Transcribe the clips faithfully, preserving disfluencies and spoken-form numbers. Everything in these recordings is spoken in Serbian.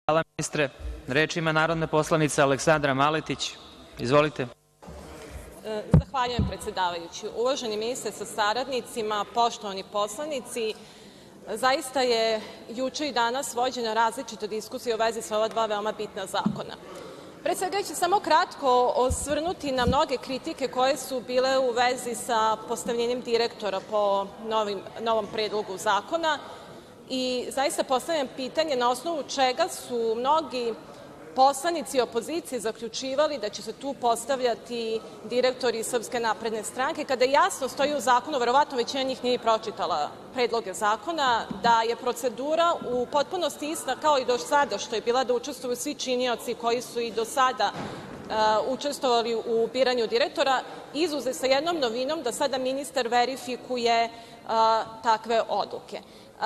Hvala, ministre. Reč ima narodna poslanica Aleksandra Maletić. Izvolite. Zahvaljujem, predsedavajući. Uvaženi ministre sa saradnicima, poštovani poslanici, zaista je juče i danas vođena različita diskusija u vezi sa ova dva veoma bitna zakona. Pre svega ću samo kratko osvrnuti na mnoge kritike koje su bile u vezi sa postavljenjem direktora po novom predlogu zakona i zaista postavljam pitanje na osnovu čega su mnogi poslanici opozicije zaključivali da će se tu postavljati direktori Srpske napredne stranke, kada jasno stoji u zakonu, verovatno većina njih nije pročitala predloge zakona, da je procedura u potpunosti ista kao i do sada što je bila, da učestvuju svi činioci koji su i do sada učestvovali u biranju direktora, izuzev sa jednom novinom da sada ministar verifikuje takve odluke.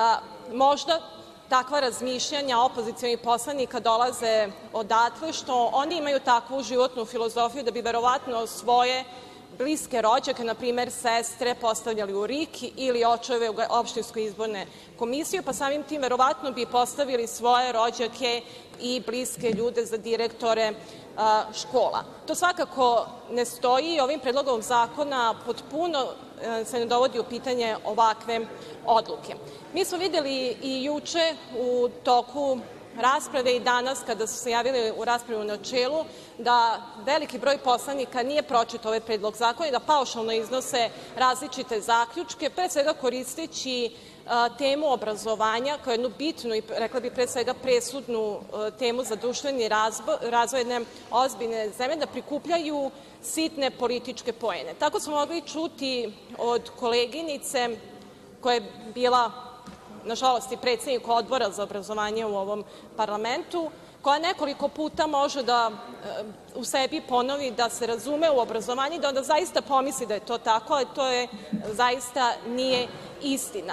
Možda takva razmišljanja opozicionih poslanika dolaze odatle što oni imaju takvu životnu filozofiju da bi verovatno svoje bliske rođake, na primer sestre, postavljali u R I K ili očeve u opštinsku izbornu komisiju, pa samim tim verovatno bi postavili svoje rođake i bliske ljude za direktore škola. To svakako ne stoji i ovim predlogom zakona potpuno se ne dovodi u pitanje ovakve odluke. Mi smo videli i juče u toku rasprave i danas kada su se javili u raspravi u načelu da veliki broj poslanika nije pročitao ovaj predlog zakona i da paušalno iznose različite zaključke, pre svega koristeći temu obrazovanja kao jednu bitnu i, rekla bih, pre svega presudnu temu za društveni razvoj jedne ozbiljne zemlje, da prikupljaju sitne političke poene. Tako smo mogli čuti od koleginice koja je bila, nažalost, i predsednik Odbora za obrazovanje u ovom parlamentu, koja nekoliko puta može da u sebi ponovi da se razume u obrazovanje i da onda zaista pomisli da je to tako, ali to je zaista nije istina.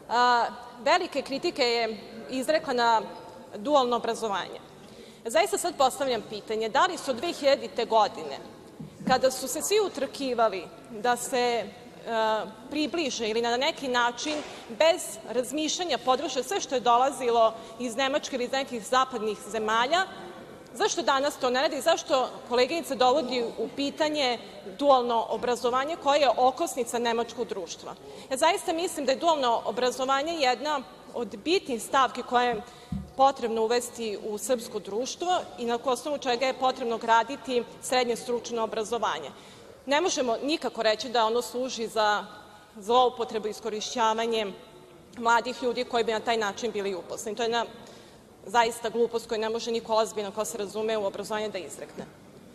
Velike kritike je izrekla na dualno obrazovanje. Zaista sad postavljam pitanje, da li su od dve hiljadite godine, kada su se svi utrkivali da se približe ili na neki način bez razmišljanja podrže sve što je dolazilo iz Nemačke ili iz nekih zapadnih zemalja, zašto danas to ne radi i zašto koleginica dovodi u pitanje dualno obrazovanje koje je okosnica nemačkog društva? Ja zaista mislim da je dualno obrazovanje jedna od bitnih stavki koje je potrebno uvesti u srpsko društvo i na osnovu čega je potrebno graditi srednje stručno obrazovanje. Ne možemo nikako reći da ono služi za zloupotrebu i iskorišćavanje mladih ljudi koji bi na taj način bili uposleni. To je jedna zaista glupost koju ne može niko ozbiljno ko se razume u obrazovanje da izrekne.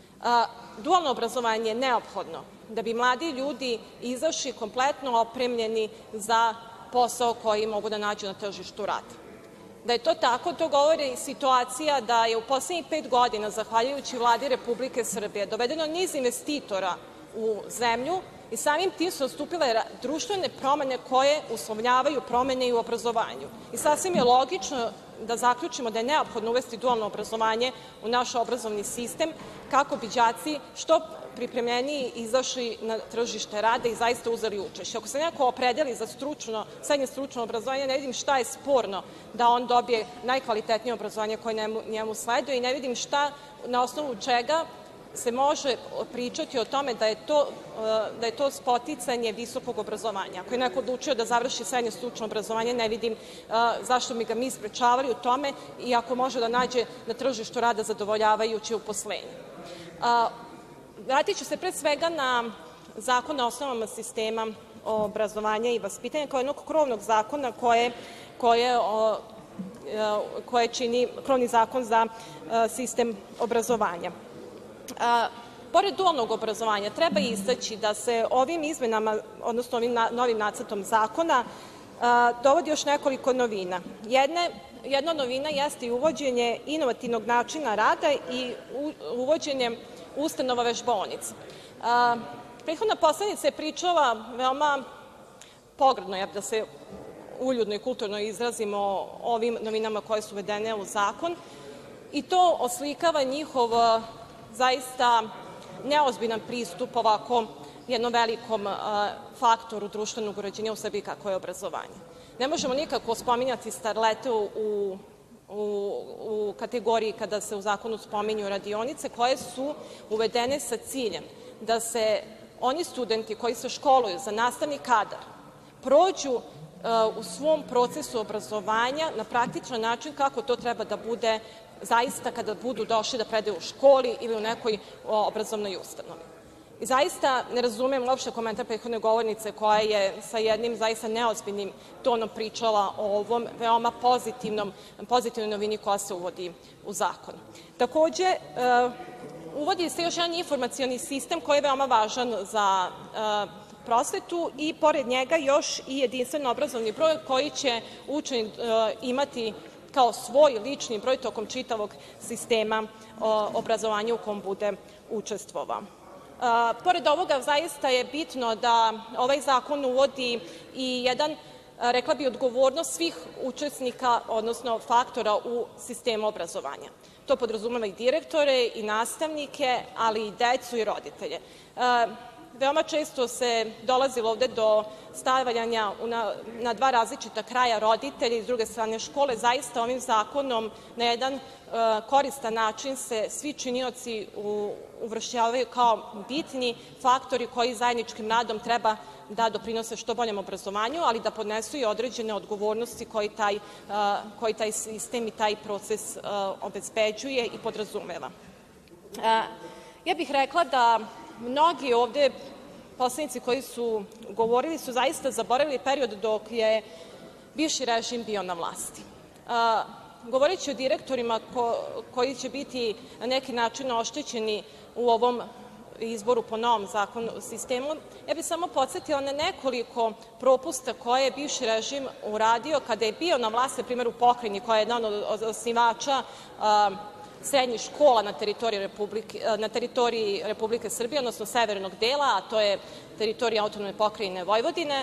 Dualno obrazovanje je neophodno da bi mladi ljudi izašli kompletno opremljeni za posao koji mogu da nađu na tržištu rada. Da je to tako, to govori situacija da je u poslednjih pet godina, zahvaljujući Vladi Republike Srbije, dovedeno niz investitora u zemlju i samim tim su nastupile društvene promene koje uslovljavaju promene i u obrazovanju. I sasvim je logično da zaključimo da je neophodno uvesti dualno obrazovanje u naš obrazovni sistem kako bi đaci što pripremljeniji izašli na tržište rada i zaista uzeli učešće. Ako se neko opredeli za srednje stručno obrazovanje, ne vidim šta je sporno da on dobije najkvalitetnije obrazovanje koje njemu sleduje i ne vidim šta, na osnovu čega se može pričati o tome da je to spoticanje visokog obrazovanja. Ako je neko odlučio da završi srednje stručno obrazovanje, ne vidim zašto bi ga mi sprečavali u tome i ako može da nađe na tržištu rada zadovoljavajuće uposlenje. Vratit ću se pre svega na Zakon o osnovama sistema obrazovanja i vaspitanja kao jednog krovnog zakona koje čini krovni zakon za sistem obrazovanja. Pored dualnog obrazovanja treba istaći da se ovim izmenama, odnosno ovim novim nacrtom zakona dovodi još nekoliko novina. Jedna novina jeste i uvođenje inovativnog načina rada i uvođenje ustanova vežbaonica. Prethodna poslanica je pričala veoma pogrdno, da se uljudno i kulturno izrazim, o ovim novinama koje su uvedene u zakon i to oslikava njihov zaista neozbiljan pristup ovako jednom velikom faktoru društvenog uređenja u Srbiji kako je obrazovanje. Ne možemo nikako spominjati starlete u u kategoriji kada se u zakonu spominju radionice, koje su uvedene sa ciljem da se oni studenti koji se školuju za nastavni kadar prođu u svom procesu obrazovanja na praktičan način kako to treba da bude zaista kada budu došli da predaju u školi ili u nekoj obrazovnoj ustanovi. I zaista ne razumem uopšte komentar prethodne govornice koja je sa jednim zaista neozbiljnim tonom pričala o ovom veoma pozitivnoj novini koja se uvodi u zakon. Takođe, uvodi se još jedan informacioni sistem koji je veoma važan za prosvetu i pored njega još i jedinstven obrazovni broj koji će učenik imati kao svoj lični broj tokom čitavog sistema obrazovanja u kom bude učestvovao. Pored ovoga, zaista je bitno da ovaj zakon uvodi i jedan, rekla bih, odgovornost svih učesnika, odnosno faktora u sistemu obrazovanja. To podrazumeva i direktore i nastavnike, ali i decu i roditelje. Veoma često se dolazilo ovde do stavljanja na dva različita kraja roditelja i s druge strane škole. Zaista ovim zakonom na jedan koristan način se svi činioci uvršćavaju kao bitni faktori koji zajedničkim radom treba da doprinose što boljem obrazovanju, ali da podnesu i određene odgovornosti koji taj sistem i taj proces obezbeđuje i podrazumeva. Ja bih rekla da mnogi ovde poslanici koji su govorili su zaista zaboravili period dok je bivši režim bio na vlasti. Govoreći o direktorima koji će biti na neki način oštećeni u ovom izboru po novom sistemu, ja bih samo podsetila na nekoliko propusta koje je bivši režim uradio kada je bio na vlasti, na primer u Pokrajini, koja je jedan od osnivača srednjih škola na teritoriji Republike Srbije, odnosno severnog dela, a to je teritorija autonomne pokrajine Vojvodine,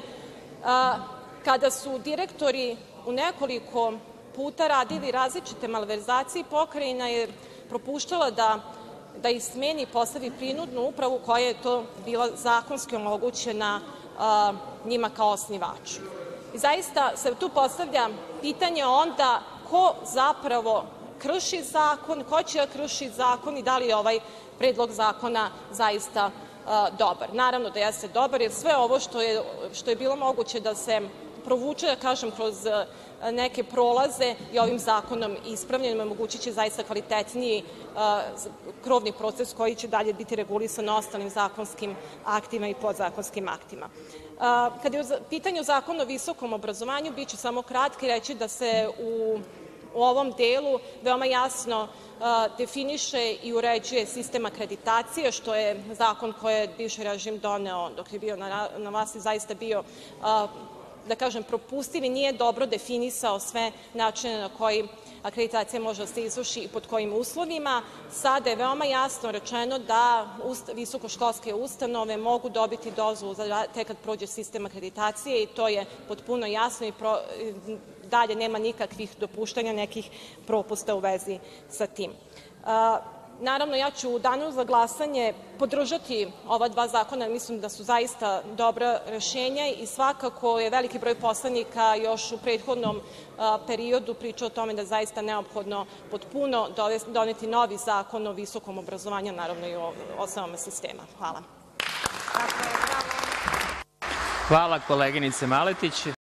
kada su direktori u nekoliko puta radili različite malverzacije, Pokrajina je propuštala da ih smeni i postavi prinudnu upravu koja je to bila zakonski omogućena njima kao osnivaču. I zaista se tu postavlja pitanje onda ko zapravo krši zakon, ko će da krši zakon i da li je ovaj predlog zakona zaista dobar. Naravno da jeste dobar, jer sve ovo što je bilo moguće da se provuče, da kažem, kroz neke prolaze i ovim zakonom ispravljeno, omogućit će zaista kvalitetniji krovni proces koji će dalje biti regulisan ostalim zakonskim aktima i podzakonskim aktima. Kada je u pitanju Zakon o visokom obrazovanju, biću samo kratka i reći da se u u ovom delu veoma jasno definiše i uređuje sistem akreditacije, što je zakon koji je bivši režim doneo dok je bio na vlasti zaista bio, da kažem, propustiv i nije dobro definisao sve načine na koji akreditacija može da se izvrši i pod kojim uslovima. Sada je veoma jasno rečeno da visokoškolske ustanove mogu dobiti dozvolu tek kad prođe sistem akreditacije i to je potpuno jasno i dalje nema nikakvih dopuštanja, nekih propusta u vezi sa tim. Naravno, ja ću u danu za glasanje podržati ova dva zakona, mislim da su zaista dobra rešenja i svakako je veliki broj poslanika još u prethodnom periodu pričao o tome da je zaista neophodno potpuno doneti novi zakon o visokom obrazovanju, naravno i o osnovama sistema. Hvala. Hvala, koleginice Maletić.